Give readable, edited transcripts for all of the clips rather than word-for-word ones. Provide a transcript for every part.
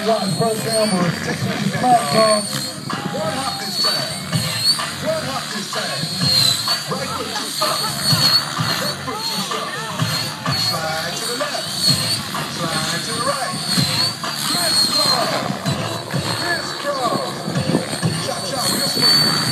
Watch first camera. SmackDown. One hop this time. One hop this time. Right foot too strong. Left foot too strong. Slide to the left. Slide to the right. Crisscross. Crisscross. Chop, chop, crisscross.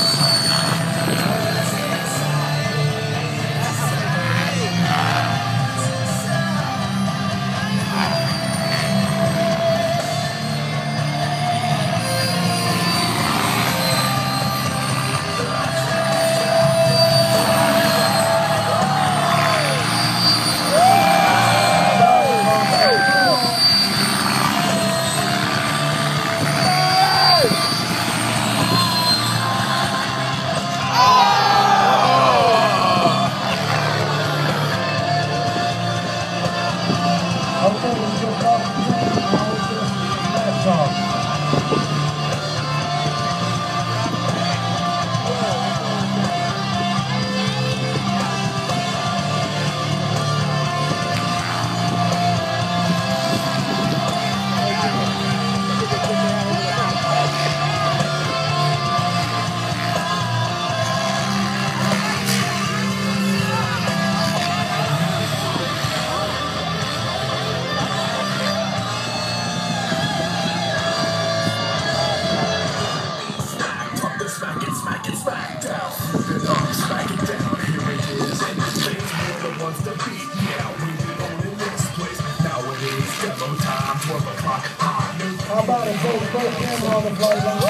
How about it? First camera on the flight line.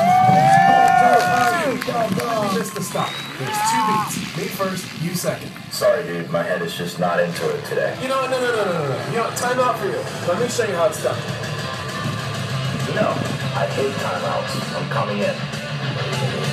Missed the stop. There's 2 beats. Me first, you second. Sorry, dude. My head is just not into it today. You know what? No. You know what? Time out for you. Let me show you how it's done. You know, I hate timeouts. I'm coming in.